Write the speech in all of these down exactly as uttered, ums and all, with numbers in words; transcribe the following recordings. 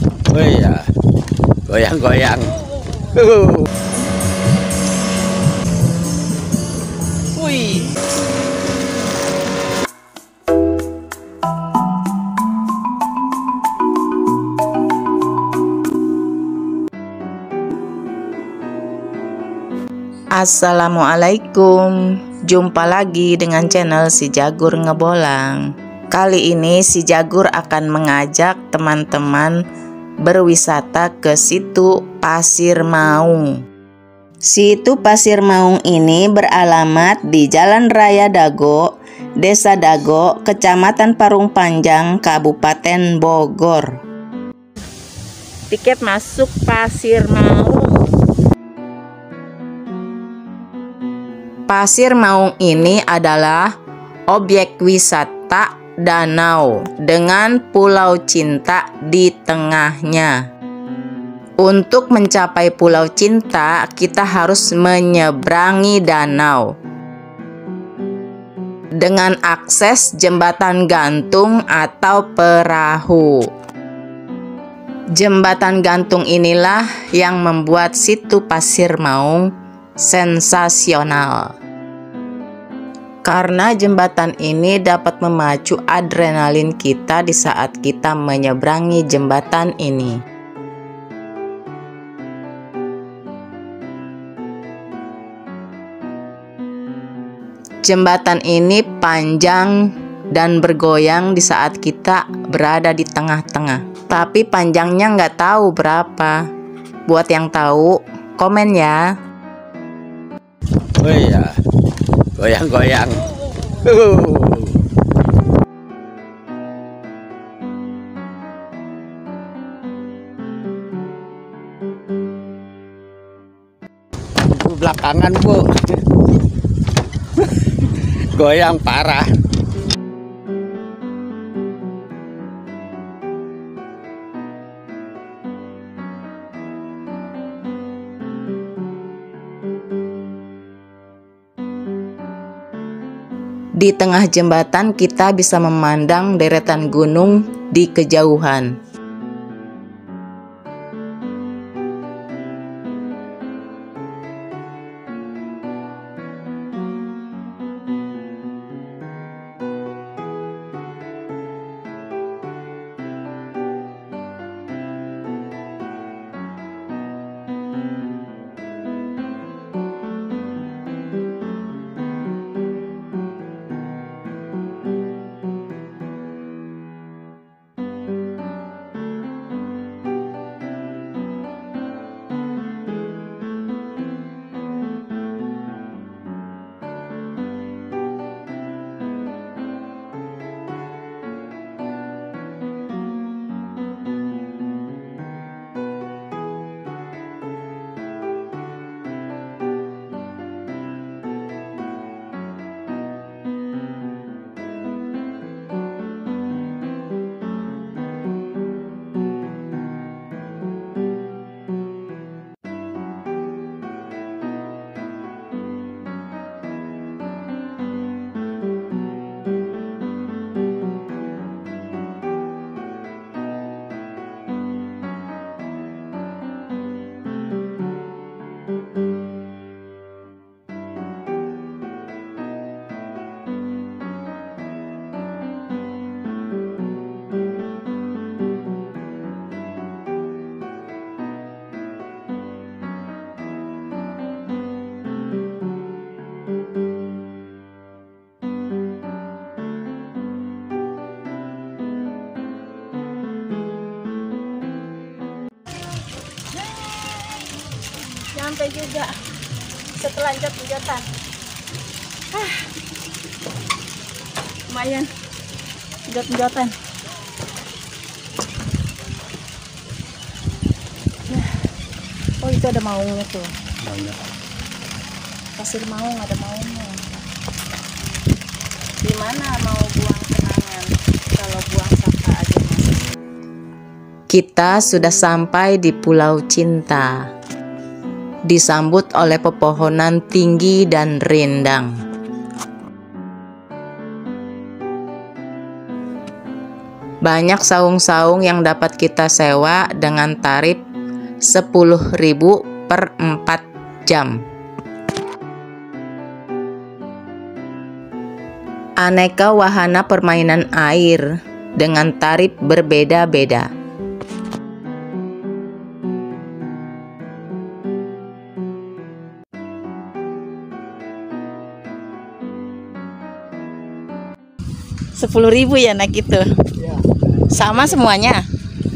Oh iya, goyang-goyang. Wih. Assalamualaikum, jumpa lagi dengan channel Si Jagur Ngebolang. Kali ini Si Jagur akan mengajak teman-teman berwisata ke situ Pasir Maung. Situ Pasir Maung ini beralamat di Jalan Raya Dago, Desa Dago, Kecamatan Parung Panjang, Kabupaten Bogor. Tiket masuk Pasir Maung. Pasir Maung ini adalah objek wisata danau dengan Pulau Cinta di tengahnya. Untuk mencapai Pulau Cinta, kita harus menyeberangi danau dengan akses jembatan gantung atau perahu. Jembatan gantung inilah yang membuat situ Pasir Maung sensasional. Karena jembatan ini dapat memacu adrenalin kita di saat kita menyeberangi jembatan ini. Jembatan ini panjang dan bergoyang di saat kita berada di tengah-tengah. Tapi panjangnya nggak tahu berapa. Buat yang tahu, komen ya. Oh iya, goyang-goyang. Bu, belakangan bu, goyang parah. Di tengah jembatan kita bisa memandang deretan gunung di kejauhan. Sampai juga setelanjut tanjatan. Ah, lumayan tanjatan. Oh itu ada maungnya tuh. Banyak. Pasir Maung ada maungnya. Gimana mau buang kenangan kalau buang sampah aja masih. Kita sudah sampai di Pulau Cinta. Disambut oleh pepohonan tinggi dan rindang. Banyak saung-saung yang dapat kita sewa dengan tarif sepuluh ribu per empat jam. Aneka wahana permainan air dengan tarif berbeda-beda. Sepuluh ribu ya naik itu. Ya. Sama semuanya.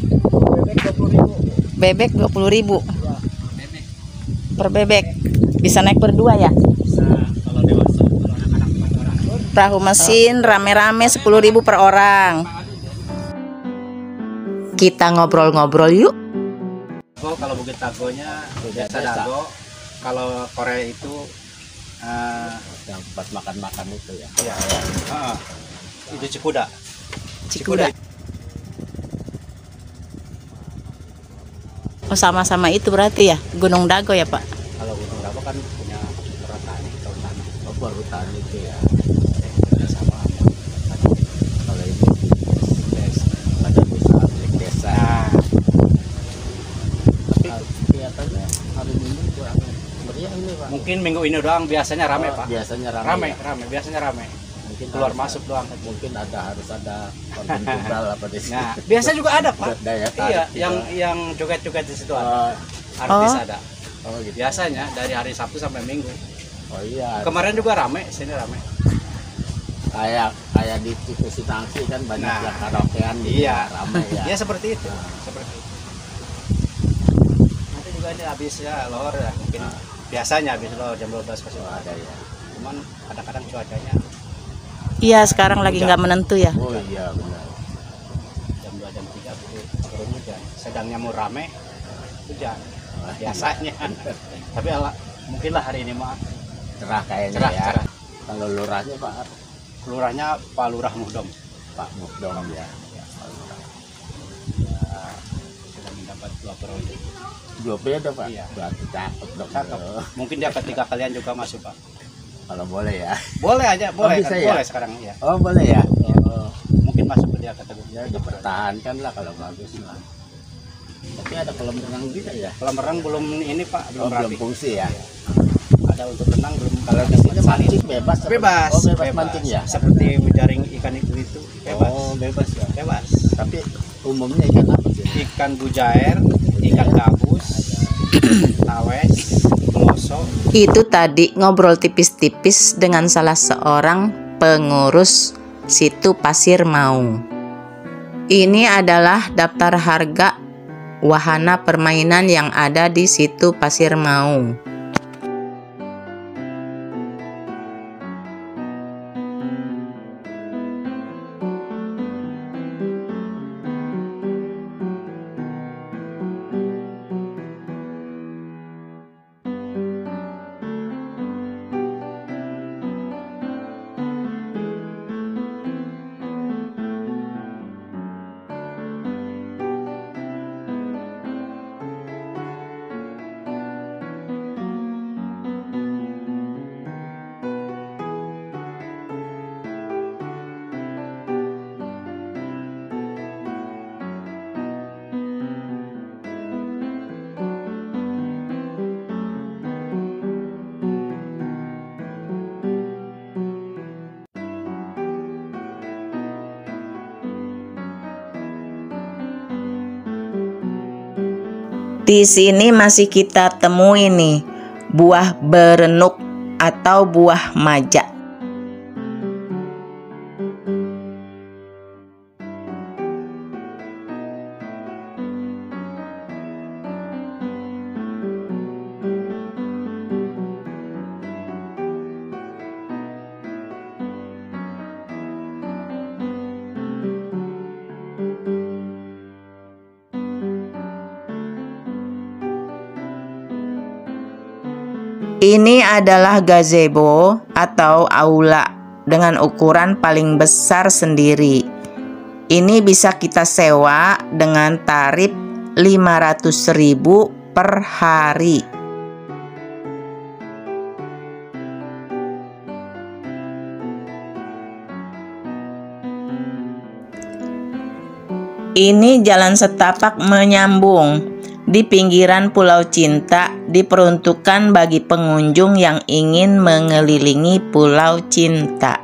Bebek dua puluh ribu. Bebek dua puluh ribu Ya. Bebek. per bebek. Bisa naik berdua ya? Bisa kalau dewasa, kalau anak-anak empat orang. Perahu mesin rame-rame sepuluh ribu per orang. Kita ngobrol-ngobrol yuk. Dago, kalau Bukit Dagonya biasa biasa. dago. Kalau Korea itu eh Yang buat makan-makan itu ya. ya, ah, itu Cikuda. Cikuda. Oh, sama-sama itu berarti ya, Gunung Dago ya Pak? Kalau Gunung Dago kan punya pertani, kehutanan. Oh, perhutan itu ya. Sama Kalau ini desa, badan usaha milik desa. nah, Tapi kelihatannya hari Minggu kurang meriah ini Pak. mungkin minggu ini doang biasanya rame Oh, Pak. Biasanya rame. Rame, ya? rame, biasanya rame. Mungkin Keluar harus- masuk doang. Mungkin ada harus ada korban tunggal apa di sini. Nah, biasa juga ada Pak. Daya tarik Iya, juga. yang yang joget-joget di situ ada. Oh, Artis Oh. ada. oh gitu. Biasanya dari hari Sabtu sampai Minggu. Oh iya. Kemarin juga rame, sini rame. Kayak kayak di Situ Sinangsi kan banyak Nah, yang karaokean gitu iya. ya, ramai ya. Ya seperti itu, seperti itu. Nanti juga ini habis ya lor ya, mungkin Nah. biasanya habis lor jam dua belas pasti Oh, ada ya. Cuman kadang-kadang cuacanya Iya, sekarang lagi nggak menentu ya. Oh iya benar. jam dua jam tiga itu turun hujan. Sedangnya mau rame hujan biasanya. Tapi ala, mungkin lah hari ini mah Cerah kayaknya cerah ya. cerah. Kalau lurahnya Pak Lurahnya Pak Lurah Muhdom Pak Mukdom ya. Ya, Pak Lurah. ya, sudah mendapat dua periode. Dua beda Pak. Iya. Berarti cakep dong. Cakep. Mungkin dia ketiga kalian juga masuk Pak. Kalau boleh ya. Boleh aja, boleh, bisa kan? ya? Boleh sekarang ya. Oh boleh ya. Oh, Mungkin masuk ke dia kategori. ya dipertahankan lah kalau bagus lah. Tapi ada kolam renang juga ya. Kolam renang belum ini Pak, belum Oh, belum rapi. fungsi ya. Ada untuk renang belum. Kalau di sini mancing bebas. apa? Bebas, Oh bebas, mancing ya. Seperti menjaring ikan itu itu bebas. Oh bebas ya. Bebas. Tapi umumnya ikan apa sih? Ikan bujair, ikan gabus, tawes, peloso. Itu tadi ngobrol tipis-tipis dengan salah seorang pengurus situ Pasir Maung. Ini adalah daftar harga wahana permainan yang ada di situ Pasir Maung. Di sini masih kita temui nih buah berenuk atau buah majak. Ini adalah gazebo atau aula dengan ukuran paling besar sendiri. Ini bisa kita sewa dengan tarif lima ratus ribu per hari. Ini jalan setapak menyambung di pinggiran Pulau Cinta, diperuntukkan bagi pengunjung yang ingin mengelilingi Pulau Cinta.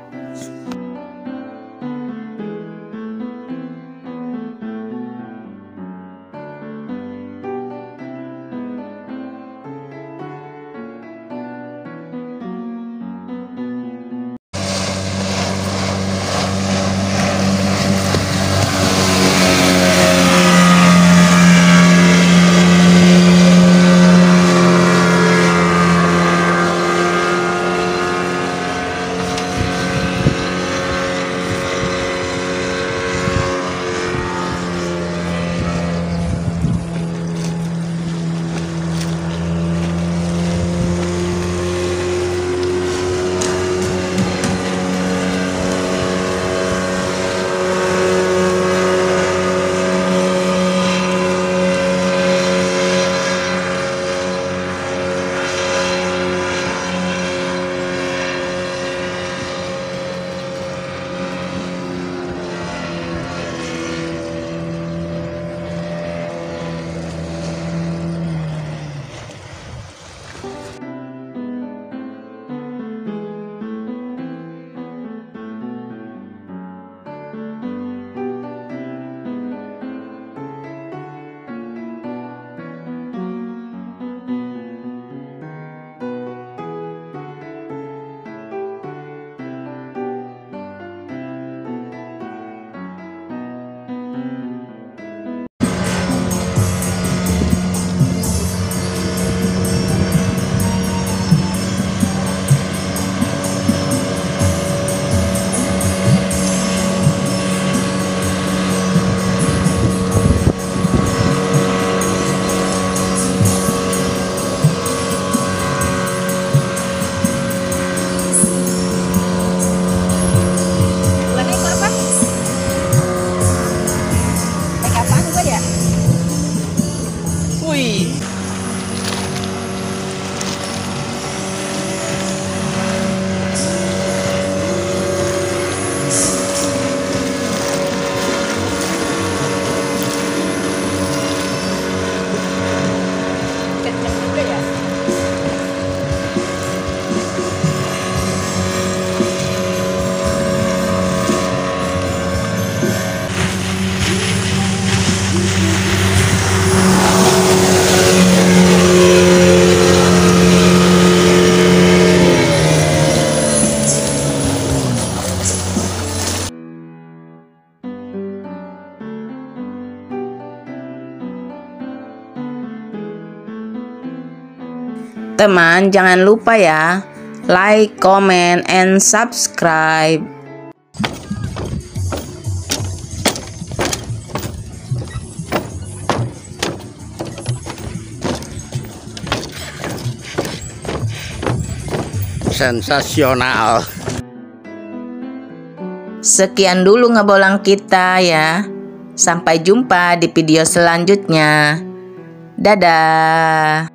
Teman, jangan lupa ya, like, comment, and subscribe. Sensasional. Sekian dulu ngebolang kita ya. Sampai jumpa di video selanjutnya. Dadah.